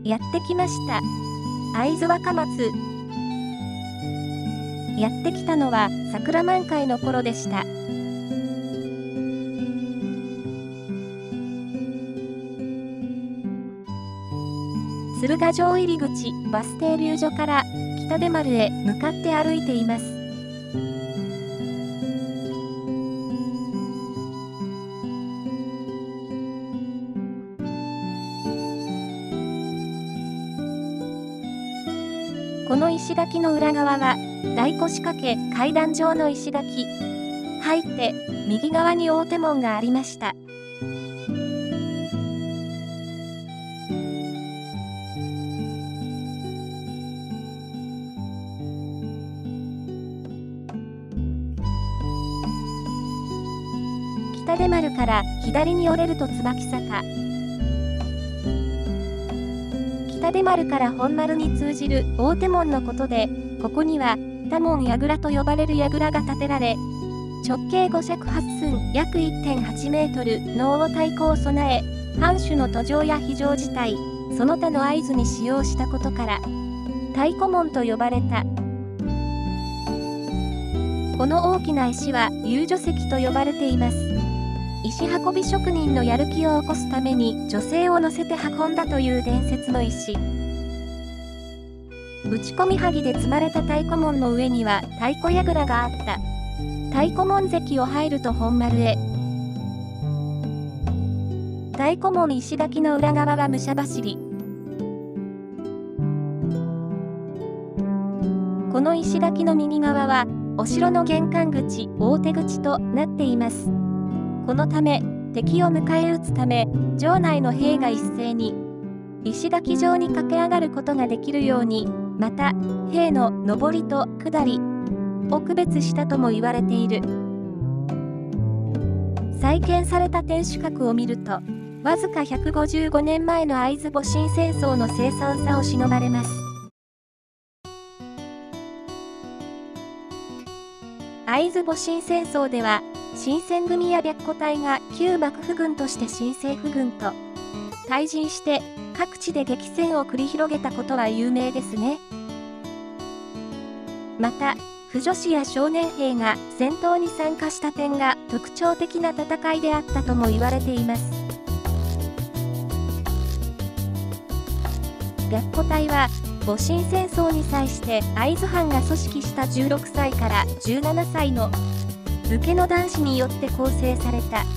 やってきました。会津若松。やってきたのは桜満開の頃でした。鶴ヶ城入口バス停留所から北出丸へ向かって歩いています。この石垣の裏側は大腰掛け階段状の石垣。入って右側に大手門がありました。北出丸から左に折れると椿坂。北出丸から本丸に通じる大手門のことで、ここには多門櫓と呼ばれる櫓が建てられ、直径5尺8寸約 1.8 メートルの大太鼓を備え、藩主の途上や非常事態、その他の合図に使用したことから、太鼓門と呼ばれた。この大きな石は遊女石と呼ばれています。石運び職人のやる気を起こすために女性を乗せて運んだという伝説の石。打ち込み萩で積まれた太鼓門の上には太鼓櫓があった。太鼓門関を入ると本丸へ。太鼓門石垣の裏側は武者走り。この石垣の右側はお城の玄関口、大手口となっています。このため、敵を迎え撃つため、城内の兵が一斉に石垣上に駆け上がることができるように、また、兵の上りと下りを区別したとも言われている。再建された天守閣を見ると、わずか155年前の会津戊辰戦争の凄惨さを偲ばれます。会津戊辰戦争では、新選組や白虎隊が旧幕府軍として新政府軍と対峙して各地で激戦を繰り広げたことは有名ですね。また、婦女子や少年兵が戦闘に参加した点が特徴的な戦いであったとも言われています。白虎隊は戊辰戦争に際して会津藩が組織した16歳から17歳の武家の男子によって構成された。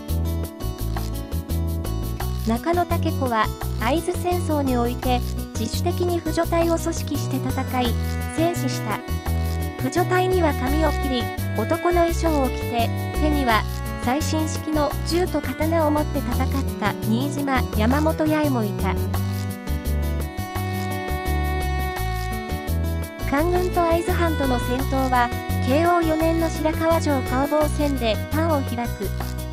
中野武子は会津戦争において自主的に婦女隊を組織して戦い、戦死した。婦女隊には髪を切り、男の衣装を着て、手には最新式の銃と刀を持って戦った新島、山本八重もいた。官軍と会津藩との戦闘は、慶応4年の白河城攻防戦で端を開く。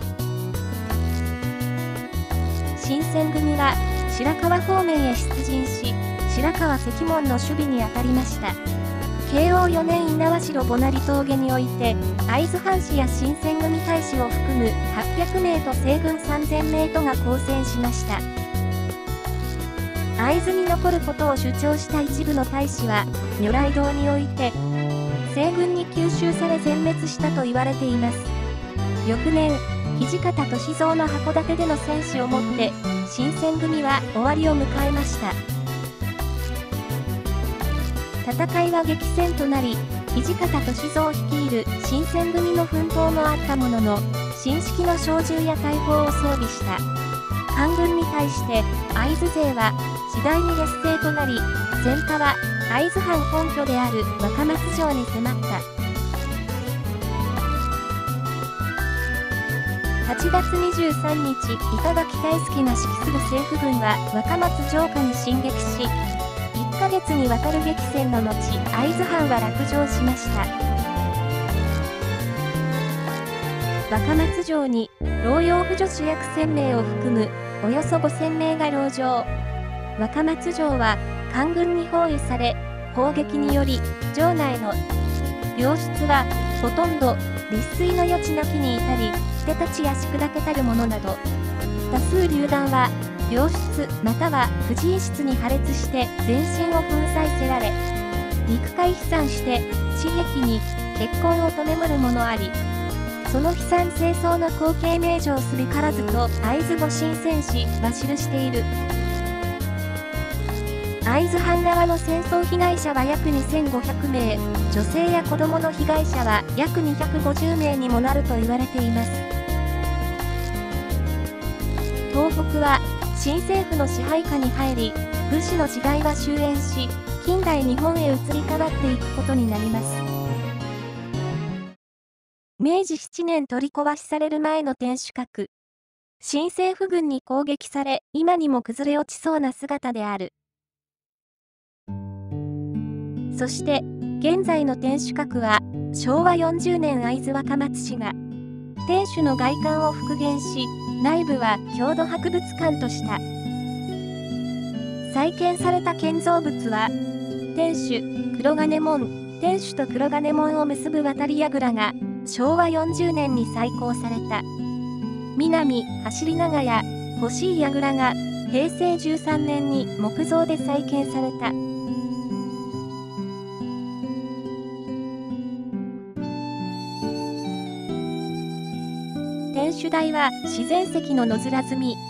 新選組は白河方面へ出陣し、白河関門の守備に当たりました。慶応4年猪苗代母成峠において、会津藩士や新選組隊士を含む800名と西軍3000名とが交戦しました。会津に残ることを主張した一部の隊士は、如来堂において、西軍に吸収され全滅したと言われています。翌年、土方歳三の函館での戦死をもって、新選組は終わりを迎えました。戦いは激戦となり、土方歳三率いる新選組の奮闘もあったものの、新式の小銃や大砲を装備した。官軍に対して、会津勢は次第に劣勢となり、戦火は会津藩本拠である若松城に迫った。8月23日、板垣退助が指揮する政府軍は若松城下に進撃し、1ヶ月にわたる激戦の後、会津藩は落城しました。若松城に、老養婦女子約1000名を含む、およそ5000名が籠城。若松城は、官軍に包囲され、砲撃により、城内の病室は、ほとんど、立水の余地なきに至り、捨てたちやし砕けたるものなど、多数流弾は、 病室または婦人室に破裂して全身を粉砕せられ、肉塊飛散して地壁に血痕を留めむるものあり、その悲惨清掃の光景名城すべからずと会津御神戦士は記している。会津藩側の戦争被害者は約2500名、女性や子供の被害者は約250名にもなると言われています。東北は新政府の支配下に入り、武士の時代は終焉し、近代日本へ移り変わっていくことになります。明治7年取り壊しされる前の天守閣。新政府軍に攻撃され、今にも崩れ落ちそうな姿である。そして、現在の天守閣は、昭和40年会津若松市が、天守の外観を復元し、内部は郷土博物館とした。再建された建造物は、天守、黒金門、天守と黒金門を結ぶ渡り櫓が、昭和40年に再興された。南、走り長屋、欲しい櫓が、平成13年に木造で再建された。天守台は自然石の野面積み。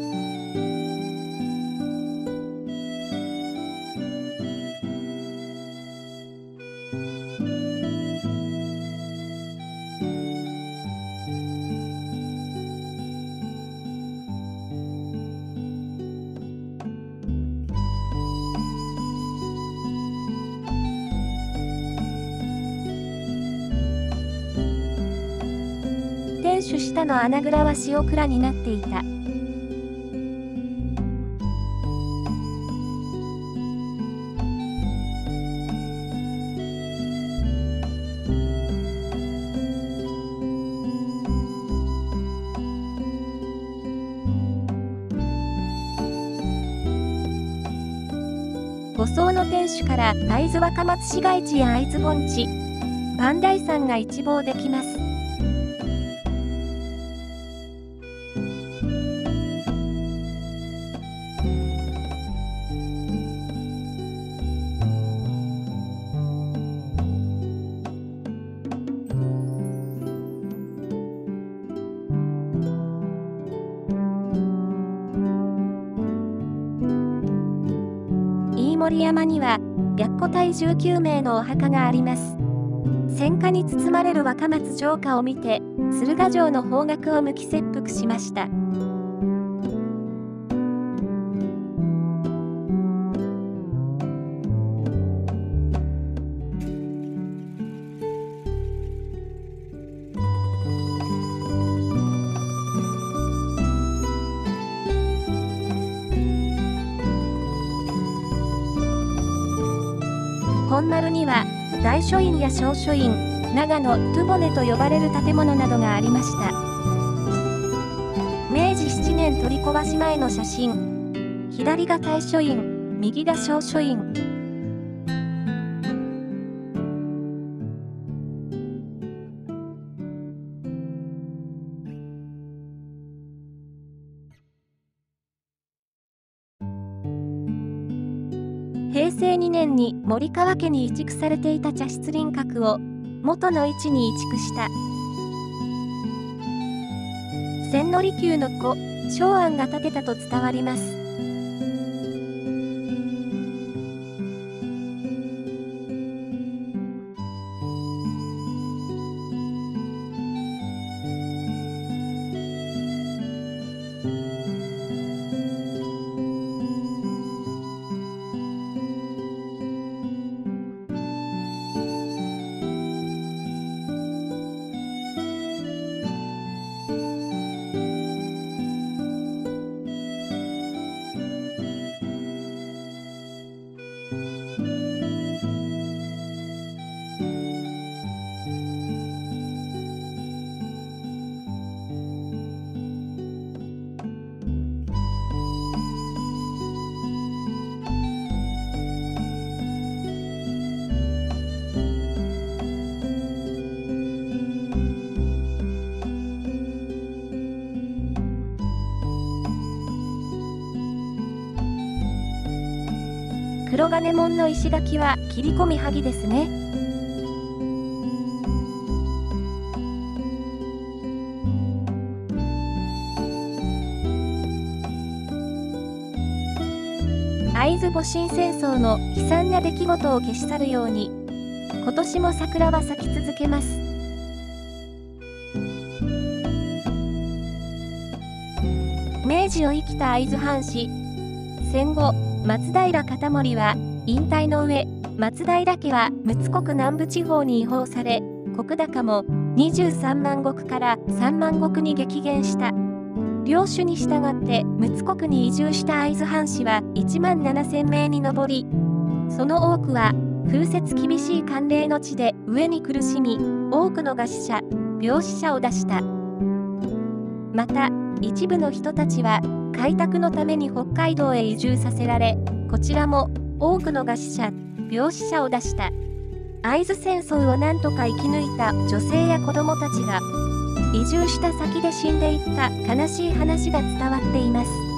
天守下の穴蔵は塩蔵になっていた。五層の天守から会津若松市街地や会津盆地、磐梯山が一望できます。飯盛山には白虎隊19名のお墓があります。戦火に包まれる若松城下を見て、駿河城の方角を向き切腹しました。本丸には大書院や小書院、長野トゥボネと呼ばれる建物などがありました。明治7年取り壊し前の写真。左が大書院、右が小書院。平成2年に森川家に移築されていた茶室輪郭を元の位置に移築した。千利休の子、松庵が建てたと伝わります。 黒金門の石垣は切り込みはぎですね。会津戊辰戦争の悲惨な出来事を消し去るように、今年も桜は咲き続けます。明治を生きた会津藩士。戦後、松平片盛は引退の上、松平家は陸奥国南部地方に移放され、石高も23万石から3万石に激減した。領主に従って陸奥国に移住した会津藩士は1万7000名に上り、その多くは風雪厳しい寒冷の地で飢えに苦しみ、多くの餓死者、病死者を出した。また、一部の人たちは開拓のために北海道へ移住させられ、こちらも多くの餓死者、病死者を出した。会津戦争を何とか生き抜いた女性や子供たちが、移住した先で死んでいった悲しい話が伝わっています。